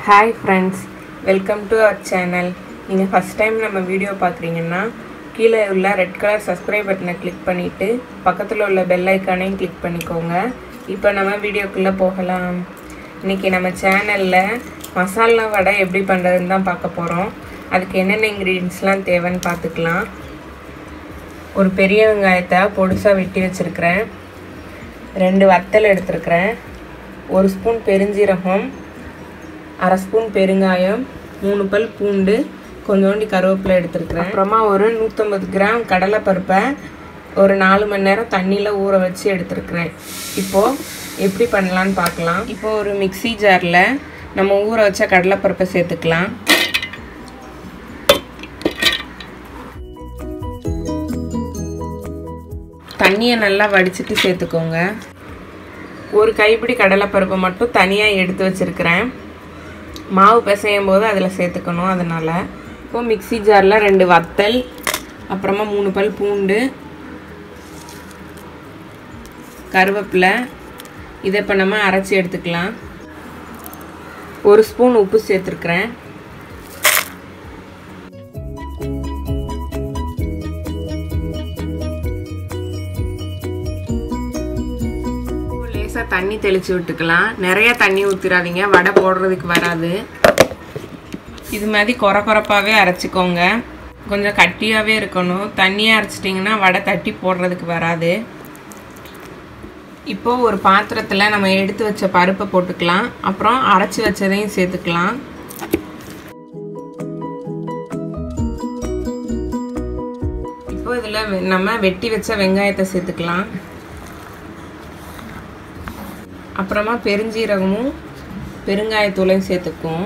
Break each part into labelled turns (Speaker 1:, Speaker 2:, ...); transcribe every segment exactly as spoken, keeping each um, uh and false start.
Speaker 1: Hi friends, welcome to our channel. நீங்க first time நம்ம video பார்க்கறீங்கன்னா கீழே உள்ள red color subscribe பட்டனை கிளிக் பண்ணிட்டு பக்கத்துல உள்ள bell ஐகானையும் கிளிக் பண்ணிக்கோங்க. இப்போ நம்ம வீடியோக்குள்ள போகலாம். இன்னைக்கு நம்ம சேனல்ல மசாலா வடை எப்படி பண்றதுன்னு தான் பார்க்க போறோம். அதுக்கு என்னென்ன ingredientsலாம் தேவைன்னு பார்த்துக்கலாம். ஒரு பெரிய வெங்காயத்தை பொடிசா வெட்டி வச்சிருக்கேன். ரெண்டு வத்தல் எடுத்துக்கிறேன். ஒரு ஸ்பூன் பெருஞ்சீரகம், அரை ஸ்பூன் பெருங்காயம், மூணு பல் பூண்டு, கொஞ்சோண்டி கருவேப்பிலை எடுத்துக்கிறேன். அப்புறமா ஒரு நூற்றம்பது கிராம் கடலைப்பருப்பை ஒரு நாலு மணி நேரம் தண்ணியில் ஊற வச்சு எடுத்துருக்கிறேன். இப்போது எப்படி பண்ணலான்னு பார்க்கலாம். இப்போ ஒரு மிக்சி ஜாரில் நம்ம ஊற வச்ச கடலைப்பருப்பை சேர்த்துக்கலாம். தண்ணியை நல்லா வடிச்சிட்டு சேர்த்துக்கோங்க. ஒரு கைப்பிடி கடலைப்பருப்பை மட்டும் தனியாக எடுத்து வச்சுருக்கிறேன். மாவு பிசையும் போது அதில் சேர்த்துக்கணும். அதனால் இப்போ மிக்சி ஜாரில் ரெண்டு வத்தல், அப்புறமா மூணு பல் பூண்டு, கருவேப்பிலை, இதை இப்போ நம்ம அரைச்சி எடுத்துக்கலாம். ஒரு ஸ்பூன் உப்பு சேர்த்துருக்குறேன். தண்ணி தெளிச்சு விட்டுக்கலாம். நிறைய தண்ணி ஊற்றிடாதீங்க, வடை போடுறதுக்கு வராது. இது மாதிரி குறை குறைப்பாகவே அரைச்சிக்கோங்க. கொஞ்சம் கட்டியாகவே இருக்கணும். தண்ணியாக அரைச்சிட்டிங்கன்னா வடை தட்டி போடுறதுக்கு வராது. இப்போது ஒரு பாத்திரத்தில் நம்ம எடுத்து வச்ச பருப்பை போட்டுக்கலாம். அப்புறம் அரைச்சி வச்சதையும் சேர்த்துக்கலாம். இப்போ இதில் நம்ம வெட்டி வச்ச வெங்காயத்தை சேர்த்துக்கலாம். அப்புறமா பெருஞ்சீரகமும் பெருங்காயத்தூளையும் சேர்த்துக்குவோம்.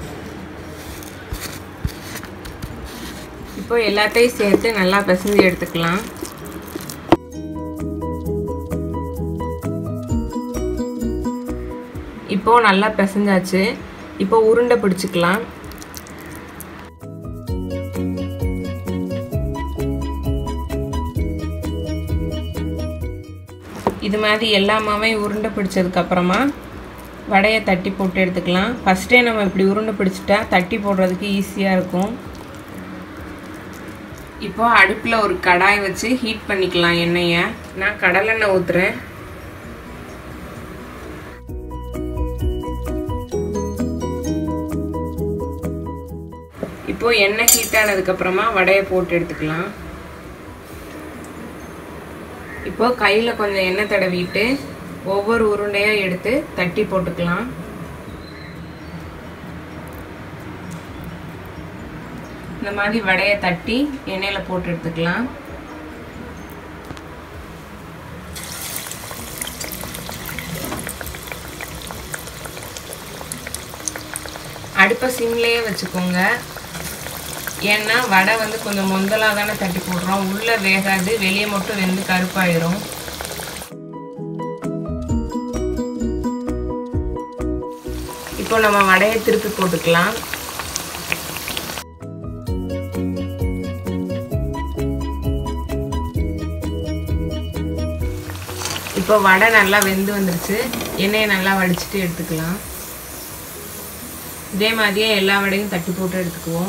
Speaker 1: இப்போ எல்லாத்தையும் சேர்த்து நல்லா பிசைஞ்சு எடுத்துக்கலாம். இப்போ நல்லா பிசைஞ்சாச்சு. இப்போ உருண்டை பிடிச்சிக்கலாம். இது மாதிரி எல்லா மாவையும் உருண்டை பிடிச்சதுக்கப்புறமா வடையை தட்டி போட்டு எடுத்துக்கலாம். ஃபஸ்ட்டே நம்ம இப்படி உருண்டை பிடிச்சிட்டா தட்டி போடுறதுக்கு ஈஸியாக இருக்கும். இப்போ அடுப்பில் ஒரு கடாய் வச்சு ஹீட் பண்ணிக்கலாம் எண்ணெயை. நான் கடலெண்ணெய் ஊற்றுறேன். இப்போ எண்ணெய் ஹீட் ஆனதுக்கப்புறமா வடையை போட்டு எடுத்துக்கலாம். இப்போ கையில் கொஞ்சம் எண்ணெய் தடவிட்டு ஒவ்வொரு உருண்டையாக எடுத்து தட்டி போட்டுக்கலாம். இந்த மாதிரி வடையை தட்டி எண்ணெயில் போட்டு எடுத்துக்கலாம். அடுப்பை சிம்லேயே வச்சுக்கோங்க. ஏன்னா வடை வந்து கொஞ்சம் மொந்தலாக தானே தட்டி போடுறோம். உள்ளே வேகாது, வெளியே மட்டும் வெந்து கருப்பாயிரும். இப்போ நம்ம வடையை திருப்பி போட்டுக்கலாம். இப்போ வடை நல்லா வெந்து வந்துருச்சு. எண்ணெயை நல்லா வடிச்சிட்டு எடுத்துக்கலாம். இதே மாதிரியே எல்லா வடையும் தட்டி போட்டு எடுத்துக்குவோம்.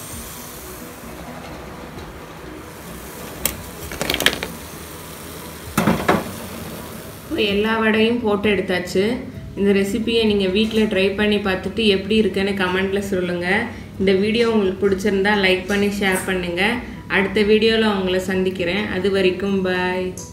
Speaker 1: எல்லா வடையும் போட்டு எடுத்தாச்சு. இந்த ரெசிபியை நீங்கள் வீட்டில் ட்ரை பண்ணி பார்த்துட்டு எப்படி இருக்குன்னு கமெண்ட்டில் சொல்லுங்கள். இந்த வீடியோ உங்களுக்கு பிடிச்சிருந்தா லைக் பண்ணி ஷேர் பண்ணுங்கள். அடுத்த வீடியோவில் உங்களை சந்திக்கிறேன். அது வரைக்கும் பாய்.